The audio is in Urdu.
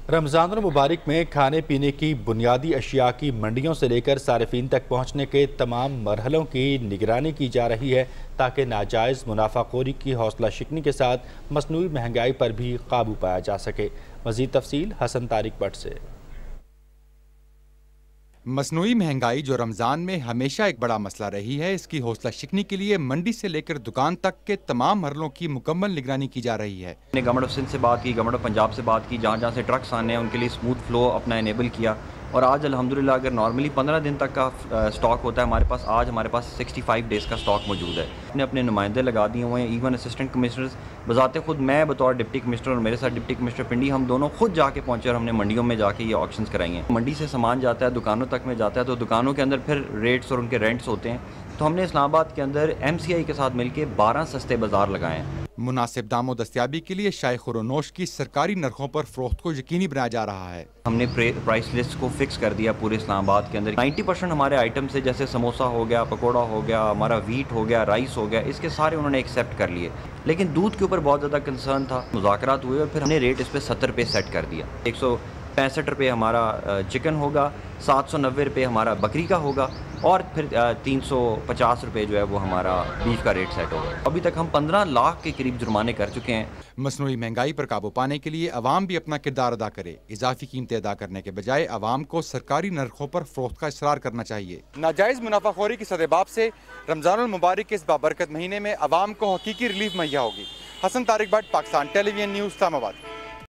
رمضان المبارک میں کھانے پینے کی بنیادی اشیاء کی منڈیوں سے لے کر صارفین تک پہنچنے کے تمام مرحلوں کی نگرانی کی جا رہی ہے تاکہ ناجائز منافع خوری کی حوصلہ شکنی کے ساتھ مصنوعی مہنگائی پر بھی قابو پایا جا سکے۔ مزید تفصیل حسن طارق بٹ سے۔ مصنوعی مہنگائی جو رمضان میں ہمیشہ ایک بڑا مسئلہ رہی ہے، اس کی حوصلہ شکنی کے لیے منڈی سے لے کر دکان تک کے تمام مرحلوں کی مکمل نگرانی کی جا رہی ہے۔ نے گورنمنٹ آف سندھ سے بات کی، گورنمنٹ آف پنجاب سے بات کی، جہاں جہاں سے ٹرکس آنے ہیں ان کے لیے اسموتھ فلو اپنا انیبل کیا، اور آج الحمدللہ اگر نارملی 15 دن تک کا سٹاک ہوتا ہے ہمارے پاس، آج ہمارے پاس 65 ڈیز کا سٹاک موجود ہے۔ اپنے نمائندے لگا دیے ہوئے ہیں، ایون اسسٹنٹ کمشنرز بذات خود، میں بطور ڈپٹی کمشنر اور میرے ساتھ ڈپٹی کمشنر پنڈی، ہم دونوں خود جا کے پہنچے اور ہم نے منڈیوں میں جا کے یہ آکشنز کرائی ہیں۔ منڈی سے سامان جاتا ہے، دکانوں تک میں جاتا ہے، تو دکانوں کے اندر پھر ریٹس اور ان کے رینٹس ہوتے ہیں، تو ہم نے اسلام آباد کے اندر MCI کے ساتھ مل کے 12 سستے بازار لگائے ہیں۔ مناسب دام و دستیابی کے لیے شائع خورونوش کی سرکاری نرخوں پر فروخت کو یقینی بنایا جا رہا ہے۔ ہم نے پرائس لسٹ کو فکس کر دیا پورے اسلام آباد کے اندر۔ 90% ہمارے آئٹم سے، جیسے سموسہ ہو گیا، پکوڑا ہو گیا، ہمارا ویٹ ہو گیا، رائس ہو گیا، اس کے سارے انہوں نے ایکسیپٹ کر لیے، لیکن دودھ کے اوپر بہت زیادہ کنسرن تھا۔ مذاکرات ہوئے اور پھر ہم نے ریٹ اس پہ 70 روپے سیٹ کر دیا۔ 165 روپے ہمارا چکن ہوگا، 790 روپے ہمارا بکری کا ہوگا، اور پھر 350 روپے جو ہے وہ ہمارا بیف کا ریٹ سیٹ ہوگا۔ ابھی تک ہم 15 لاکھ کے قریب جرمانے کر چکے ہیں۔ مصنوعی مہنگائی پر قابو پانے کے لیے عوام بھی اپنا کردار ادا کرے۔ اضافی قیمتیں ادا کرنے کے بجائے عوام کو سرکاری نرخوں پر فروخت کا اصرار کرنا چاہیے۔ ناجائز منافع خوری کی سدباب سے رمضان المبارک کے اس بابرکت مہینے میں عوام کو حقیقی ریلیف مہیا ہوگی۔ Hasan Tariq Butt, Pakistan television news, اسلام آباد۔